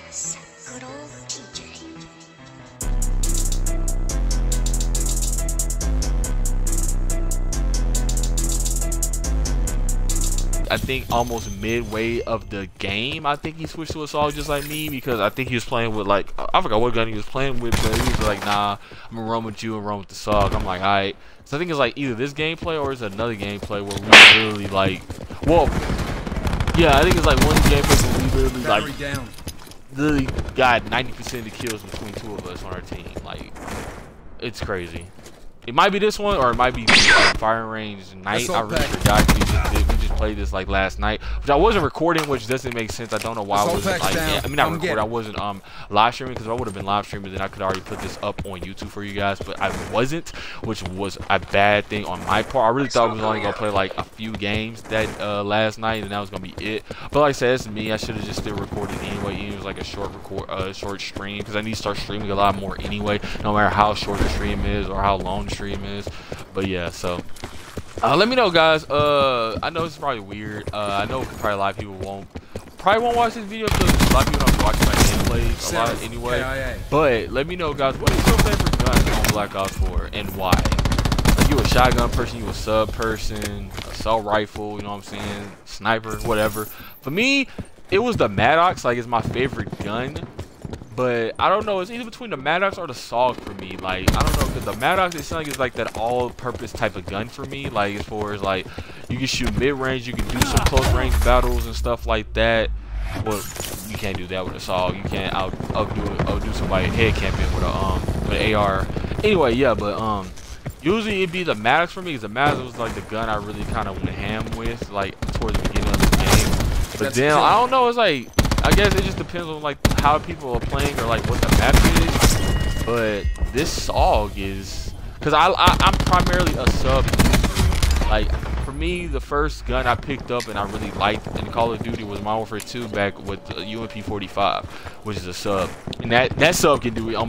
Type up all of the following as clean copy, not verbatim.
Sakuro TJ. I think almost midway of the game, I think he switched to Assault just like me, because I think he was playing with, like, I forgot what gun he was playing with, but he was like, nah, I'm gonna run with you and run with the Assault. I'm like, alright. So I think it's like either this gameplay or it's another gameplay where we literally like, well, yeah, I think it's like one of the gameplays where we literally like literally got 90% of the kills between two of us on our team. Like, it's crazy. It might be this one, or it might be Firing Range Night. I really forgot. We just played this like last night, which I wasn't recording, which doesn't make sense. I don't know why I wasn't like. I mean, not recording. I wasn't live streaming, because if I would have been live streaming, then I could already put this up on YouTube for you guys. But I wasn't, which was a bad thing on my part. I really thought I was only gonna play like a few games that last night, and that was gonna be it. But like I said, it's me. I should have just still recorded anyway. It was like a short stream, because I need to start streaming a lot more anyway. No matter how short the stream is or how long the stream is. But yeah, so let me know, guys. I know it's probably weird. I know probably a lot of people won't watch this video, because a lot of people don't watch my gameplays a lot anyway. But let me know, guys, what is your favorite gun on Black Ops 4 and why? Like, you a shotgun person, you a sub person, assault rifle, you know what I'm saying, sniper, whatever. For me, it was the Maddox. Like, it's my favorite gun. But I don't know, it's either between the Maddox or the SOG for me. Like, I don't know, because the Maddox, it sounds like it's like that all-purpose type of gun for me. Like, as far as like, you can shoot mid-range, you can do some close-range battles and stuff like that. Well, you can't do that with a SOG. You can't outdo somebody head camping with an AR. Anyway, yeah, but usually it'd be the Maddox for me, because the Maddox was like the gun I really kind of went ham with, like towards the beginning of the game. But then I don't know, it's like, I guess it just depends on like how people are playing or like what the map is. But this SOG is, because I'm primarily a sub user. Like, for me, the first gun I picked up and I really liked in Call of Duty was Modern Warfare 2 back with the UMP-45, which is a sub, and that sub can do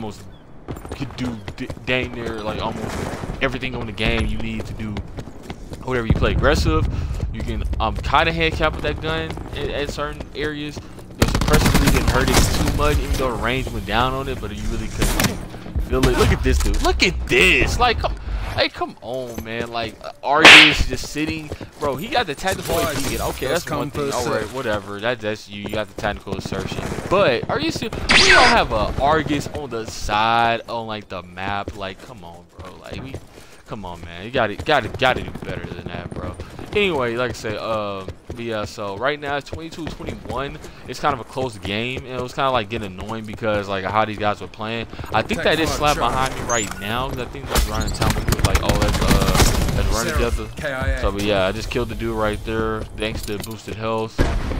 dang near like almost everything on the game you need to do. Whatever you play aggressive, you can kind of head cap with that gun at certain areas. The suppressor really didn't hurt it too much, even though the range went down on it, but you really couldn't feel it. Look at this dude. Look at this. Like, come on, man. Like, Argus just sitting. Bro, he got the tactical AD. Okay, that's one thing. Alright, whatever. That's you. You got the tactical assertion. But, are you serious? We don't have a Argus on the side on, like, the map. Like, come on, bro. Like, come on, man. You gotta do better than that, bro. Anyway, like I said, but yeah, so right now it's 22-21. It's kind of a close game, and it was kind of like getting annoying because like how these guys were playing. I think that is slap behind me right now, because I think that's running time we was like, oh, let's run together. So but yeah, I just killed the dude right there thanks to boosted health.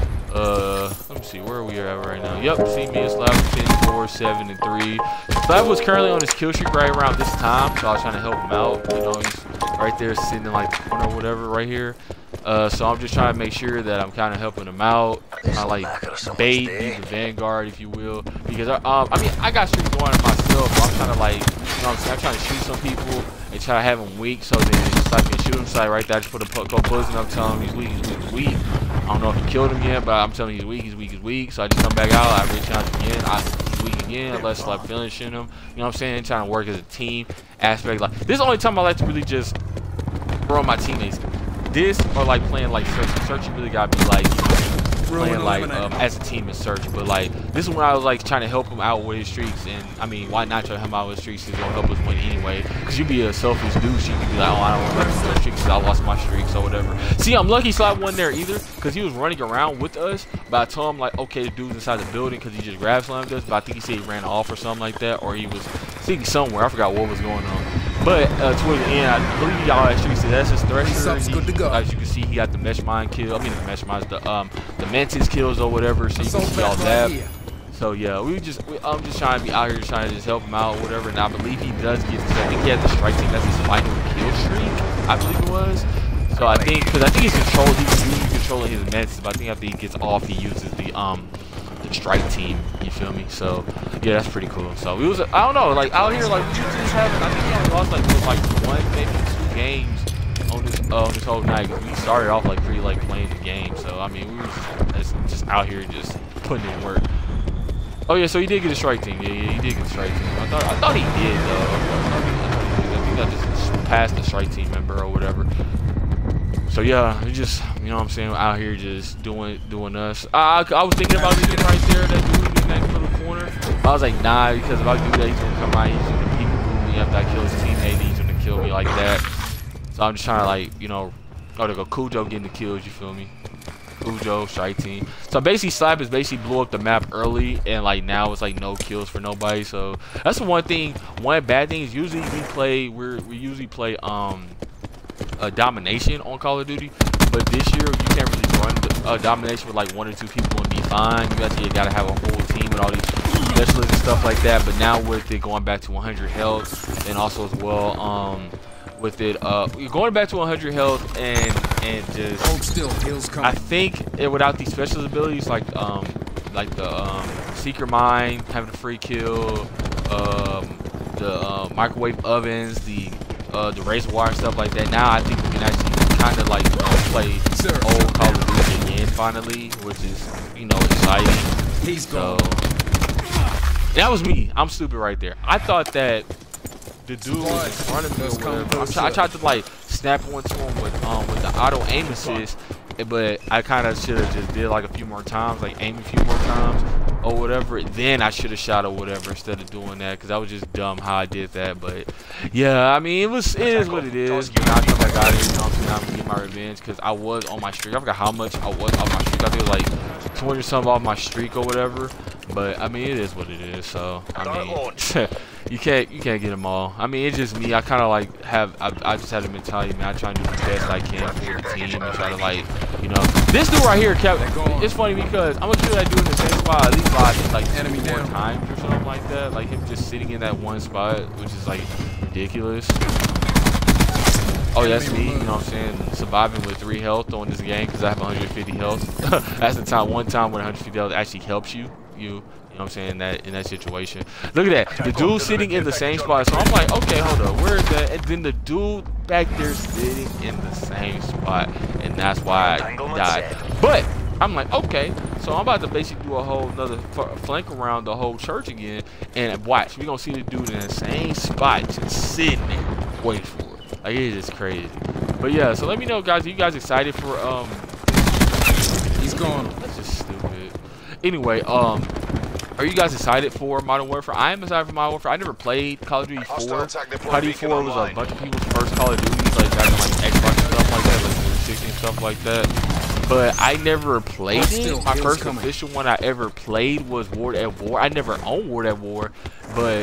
Let me see where we are at right now. Yep, see me and Slap 10, 4, 7, and 3. Slap was currently on his kill streak right around this time, so I was trying to help him out. You know, he's right there sitting in like the corner or whatever right here. So I'm just trying to make sure that I'm kind of helping him out. I like bait, be the vanguard, if you will, because I mean, I got streaks going myself. So I'm trying to like, you know what I'm saying, I'm trying to shoot some people and try to have him weak, so then just like shoot him side right there. I just put a couple bullets up, tell him he's weak, he's weak, he's weak. I don't know if he killed him yet, but I'm telling you he's weak, he's weak, he's weak. So I just come back out, I re-challenge again, he's weak again, I let Slap finishing him. You know what I'm saying? Trying to work as a team aspect. Like, this is the only time I like to really just throw my teammates. This or like playing like search. Search, you really gotta be like, you know, playing like as a team in search. But like this is when I was like trying to help him out with his streaks, and I mean, why not try to help him out with his streaks? It's gonna help us win anyway. Cause you be a selfish douche, you can be like, oh, I don't want to let streaks, cause I lost my streaks or whatever. See, I'm lucky Slap wasn't there either, cause he was running around with us. But I told him like, okay, the dude's inside the building, cause he just grab slammed us. But I think he said he ran off or something like that, or he was sitting somewhere. I forgot what was going on. But towards the end, I believe y'all actually see that's his Thresher. Good to go. As you can see, he got the Mesh Mine kill. I mean, the Mesh Mines, the Mantis kills or whatever. So you can see all that. So yeah, I'm just trying to be out here, trying to just help him out or whatever. And I believe he does get this. I think he has the strike team. That's his final kill streak, I believe it was. So I think, because I think he's usually controlling his Mantis, but I think after he gets off, he uses the strike team, you feel me? So yeah, that's pretty cool. So we was, I don't know, like out here, like we just having, I think we only lost like one, maybe 2 games on this whole night, because we started off like playing the game. So I mean, we was just out here just putting in work. Oh yeah, so he did get a strike team. Yeah, he did get a strike team. I thought he did though. I think I just passed the strike team member or whatever. So yeah, we just, you know what I'm saying, out here just doing us. I was thinking about getting right there, that dude in that little corner. I was like, nah, because if I do that, he's gonna come out, he's gonna peek me after I kill his teammate, he's gonna kill me like that. So I'm just trying to, like, you know, oh, there go Cujo getting the kills, you feel me? Cujo, strike team. So basically, Slap is basically blew up the map early, and like now it's like no kills for nobody. So that's the one thing. One bad thing is usually we usually play domination on Call of Duty, but this year you can't really run domination with like 1 or 2 people and be fine. You actually gotta have a whole team with all these specialists and stuff like that. But now with it going back to 100 health, and also as well with it going back to 100 health and just hold still, heals coming. I think without these special abilities like the Seeker Mine, having a free kill, the microwave ovens, the razor wire and stuff like that, now I think we can actually kind of like play old Call of Duty again finally, which is, you know, exciting. He's gone. That was me. I'm stupid right there. I thought that the dude was in front of me or whatever. I tried to like snap one to him with the auto aim assist, but I kind of should have just did like a few more times, like aim a few more times or whatever. Then I should have shot or whatever instead of doing that, because I was just dumb how I did that. But yeah, I mean, it is what it is. But now I come back out here, you know what I'm saying? I'm gonna get my revenge, because I was on my streak. I forgot how much I was on my streak. I think it was like 200 something off my streak or whatever. But I mean, it is what it is. So I mean, you can't get them all. I mean, it's just me. I kind of like I just had the mentality, man. I try to do the best I can for the team and try to, like, you know, this dude right here kept. It's funny because I'm gonna kill that dude in the same spot at least like enemy 4 times or something like that. Like him just sitting in that one spot, which is like ridiculous. Oh, that's me, you know what I'm saying, surviving with 3 health on this game because I have 150 health. That's the time, one time when 150 health actually helps you. You know what I'm saying, in that situation. Look at that, the dude sitting in the same spot. So I'm like, okay, hold up, where is that? And then the dude back there sitting in the same spot, and that's why I died. But I'm like, okay, so I'm about to basically do a whole another flank around the whole church again, and watch, we're gonna see the dude in the same spot just sitting there waiting for it. Like, it is just crazy. But yeah, so let me know, guys, are you guys excited for he's gone. That's just stupid. Anyway, are you guys excited for Modern Warfare? I am excited for Modern Warfare. I never played Call of Duty 4. Call of Duty 4 was a bunch of people's first Call of Duty, like back on like Xbox and stuff like that, like 360 and stuff like that. But I never played it. My first official one I ever played was War at War. I never owned War at War, but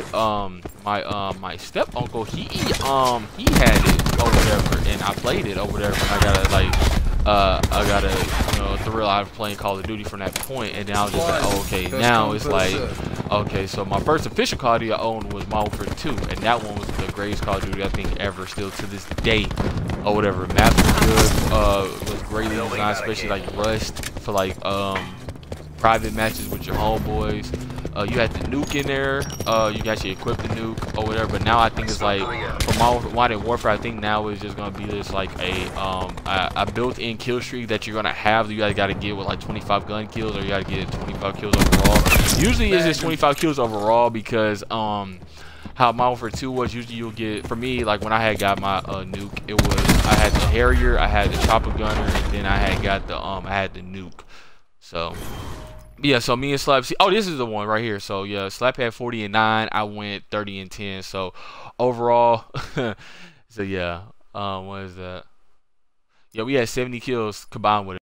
my step uncle, he had it or whatever, and I played it or whatever. And I gotta like. I got a, you know, thrill out of playing Call of Duty from that point, and now I was just like, oh, okay, now it's like, okay, so my first official Call of Duty I owned was Modern Warfare 2, and that one was the greatest Call of Duty I think ever, still to this day, or whatever. Maps were good, was greatly designed, especially like Rust for like private matches with your homeboys. You had the nuke in there. You can actually equip the nuke or whatever. But now I think it's like for Modern Warfare, I think now it's just gonna be just like a built-in kill streak that you're gonna have. You guys gotta get with like 25 gun kills, or you gotta get 25 kills overall. Usually it's just 25 kills overall because how Modern Warfare 2 was, usually you'll get, for me, like when I had got my nuke, it was I had the Harrier, I had the chopper gunner, and then I had got the I had the nuke. So yeah, so me and Slap, oh, this is the one right here. So yeah, Slap had 40 and 9. I went 30 and 10. So overall, so yeah, what is that? Yeah, we had 70 kills combined with it.